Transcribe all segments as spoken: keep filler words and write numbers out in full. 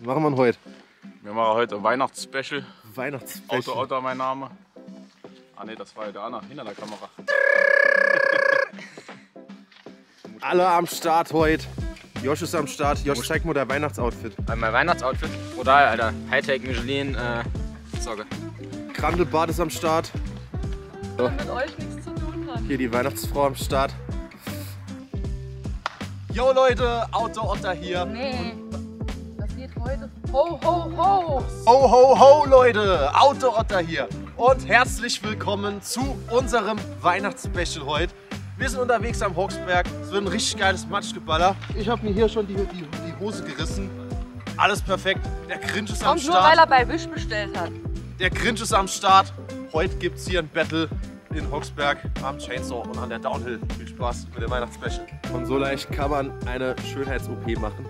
machen wir heute? Wir machen heute ein Weihnachtsspecial. Weihnachtsspecial. Auto Otto mein Name. Ah ne, das war ja der Anna hinter der Kamera. Alle am Start heute. Josh ist am Start. Josh, zeig mal dein Weihnachtsoutfit. Mein Weihnachtsoutfit? Brutal, Alter. Hightech Michelin äh, Socke. Krandelbart ist am Start. So. Mit euch nichts zu tun hat. Hier die Weihnachtsfrau am Start. Jo Leute, Auto Otter hier. Nee, das geht heute. Ho, ho, ho! Ho, ho, ho Leute, Auto Otter hier. Und herzlich willkommen zu unserem Weihnachtsspecial heute. Wir sind unterwegs am Hochsberg. Es wird ein richtig geiles Matschgeballer. Ich habe mir hier schon die, die, die Hose gerissen. Alles perfekt. Der Grinch ist am Kommt Start. nur, weil er bei Wish bestellt hat. Der Grinch ist am Start. Heute gibt es hier ein Battle in Hochsberg am Chainsaw und an der Downhill. Viel Spaß mit dem Weihnachtsspecial. Und so leicht kann man eine Schönheits-O P machen.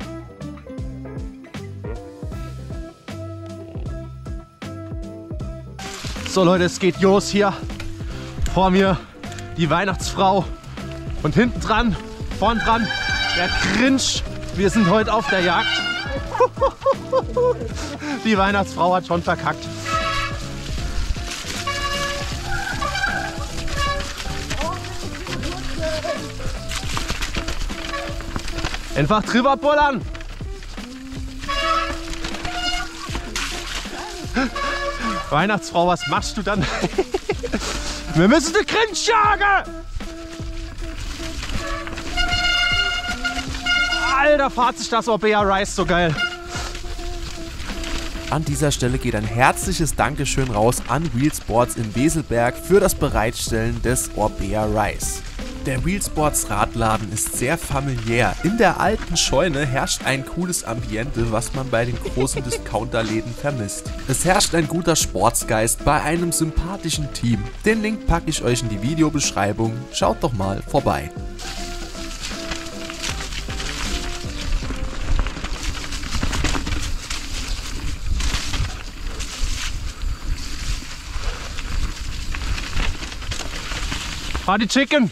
So Leute, es geht los hier. Vor mir die Weihnachtsfrau und hinten dran, vorn dran, der Grinch. Wir sind heute auf der Jagd. Die Weihnachtsfrau hat schon verkackt. Einfach drüber pullern. Weihnachtsfrau, was machst du dann? Wir müssen den Grinch jagen! Alter, fahrt sich das Orbea Rice so geil. An dieser Stelle geht ein herzliches Dankeschön raus an Wheelsports in Weselberg für das Bereitstellen des Orbea Rice. Der Wheelsports Radladen ist sehr familiär. In der alten Scheune herrscht ein cooles Ambiente, was man bei den großen Discounterläden vermisst. Es herrscht ein guter Sportsgeist bei einem sympathischen Team. Den Link packe ich euch in die Videobeschreibung. Schaut doch mal vorbei. Party Chicken!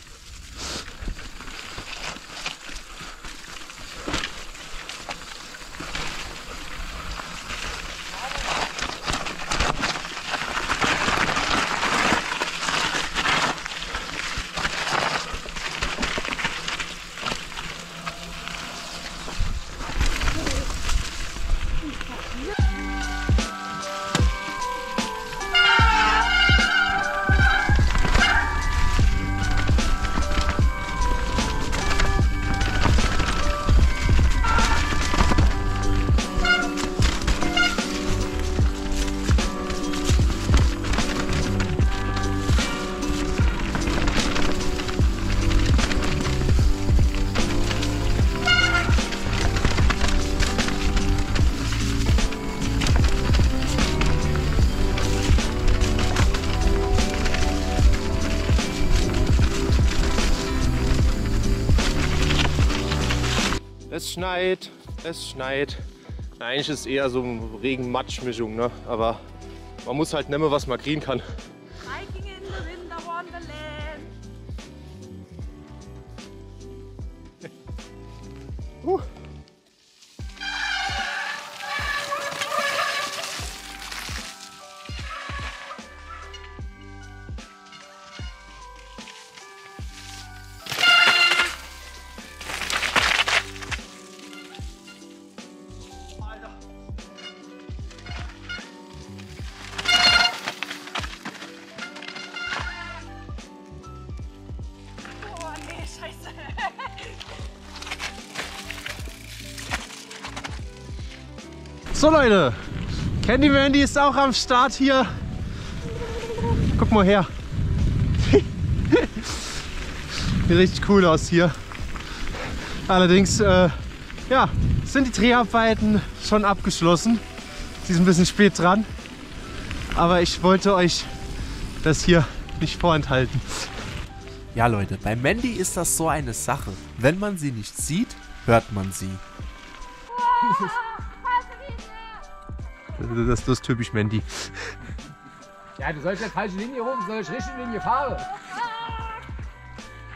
Es schneit, es schneit. Eigentlich ist es eher so eine Regen-Matsch-Mischung, ne? Aber man muss halt nehmen, was man kriegen kann. Hiking in the Winter Wonderland. uh. So Leute, Candy Mandy ist auch am Start hier. Guck mal her. Sieht richtig cool aus hier. Allerdings äh, ja, sind die Dreharbeiten schon abgeschlossen. Sie ist ein bisschen spät dran. Aber ich wollte euch das hier nicht vorenthalten. Ja Leute, bei Mandy ist das so eine Sache. Wenn man sie nicht sieht, hört man sie. Das, das ist typisch Mandy. Ja, du sollst nicht falsche Linie rum, du sollst richtige Linie fahren.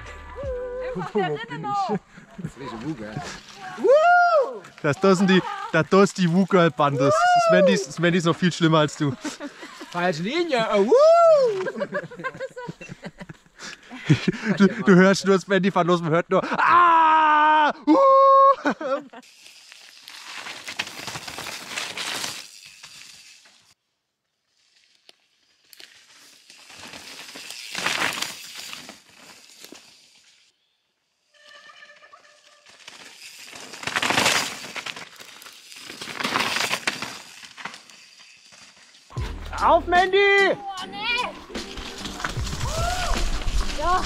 Einfach der Rinnen noch. Das ist richtig gut, gell? Das, das, sind die, Da da ist die Woo-Girl-Bande. Svendy ist, Svendy ist noch viel schlimmer als du. Falsche Linie. Oh, Du, du hörst nur Svendy von los, man hört nur ah! Uh! Auf, Mandy! Oh, nee! Ja,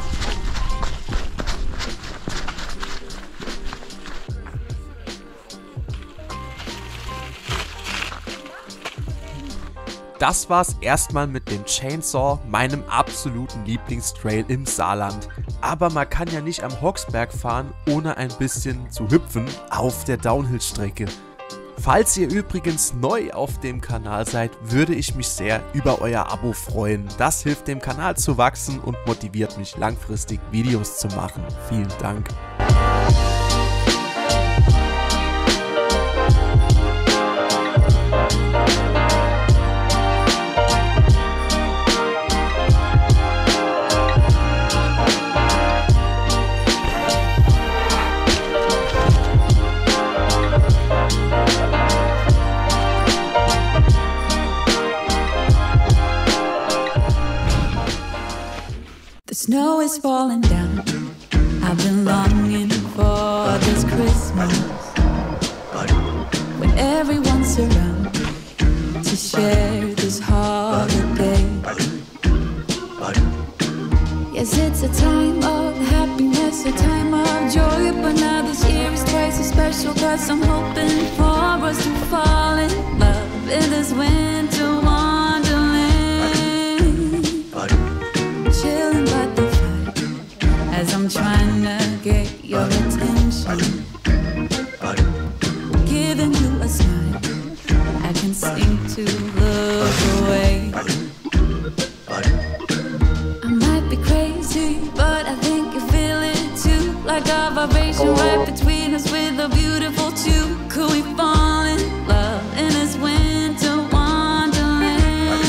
Das war's erstmal mit dem Chainsaw, meinem absoluten Lieblingstrail im Saarland. Aber man kann ja nicht am Hogsberg fahren, ohne ein bisschen zu hüpfen auf der Downhill-Strecke. Falls ihr übrigens neu auf dem Kanal seid, würde ich mich sehr über euer Abo freuen. Das hilft dem Kanal zu wachsen und motiviert mich langfristig Videos zu machen. Vielen Dank. The snow is falling down. I've been longing for this Christmas, when everyone's around to share this holiday. Yes, it's a time of happiness, a time of joy, but now this year is twice as special, cause I'm hoping for us to fall in love in this winter wonderland. Chilling by the fire as I'm trying to get your attention, giving you a smile I can seem to look away. I might be crazy, but I think you feel it too, like a vibration right between us with a beautiful tune. Could we fall in love in this winter wonderland?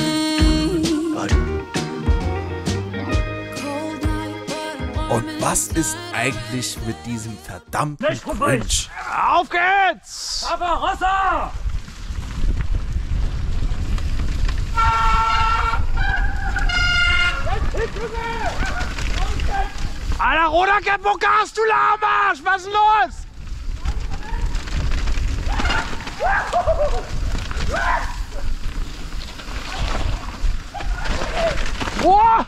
Cold night, but warm. Und was ist eigentlich mit diesem verdammten Grinch? Auf geht's! Barbarossa! Alter, Rodercap, wo gast du, Lahmarsch? Was ist denn los? Boah!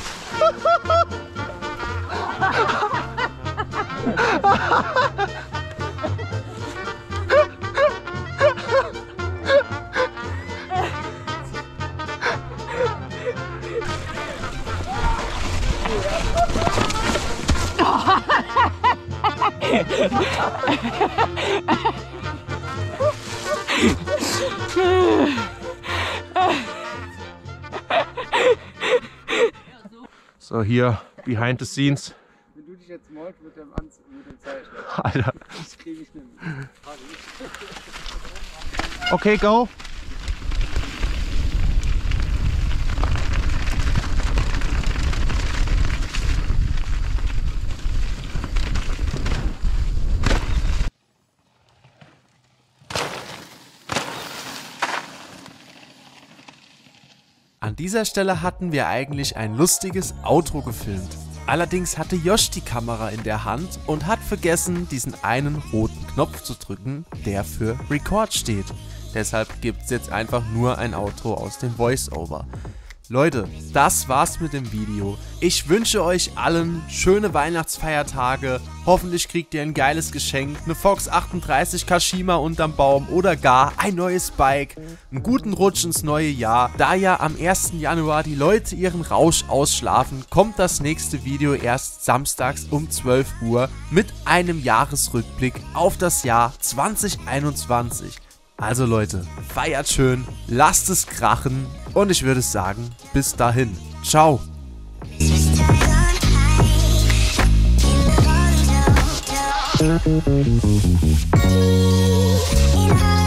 So, hier, behind the scenes. Wenn du dich jetzt maulst mit dem, Anz mit dem Zeichen, Alter. das kriege ich nicht. Okay, go. An dieser Stelle hatten wir eigentlich ein lustiges Outro gefilmt. Allerdings hatte Josh die Kamera in der Hand und hat vergessen, diesen einen roten Knopf zu drücken, der für Record steht. Deshalb gibt es jetzt einfach nur ein Outro aus dem Voice-Over. Leute, das war's mit dem Video. Ich wünsche euch allen schöne Weihnachtsfeiertage. Hoffentlich kriegt ihr ein geiles Geschenk, eine Fox achtunddreißig Kashima unterm Baum oder gar ein neues Bike. Einen guten Rutsch ins neue Jahr. Da ja am ersten Januar die Leute ihren Rausch ausschlafen, kommt das nächste Video erst samstags um zwölf Uhr mit einem Jahresrückblick auf das Jahr zwanzig einundzwanzig. Also Leute, feiert schön, lasst es krachen und ich würde sagen, bis dahin. Ciao. In Tonight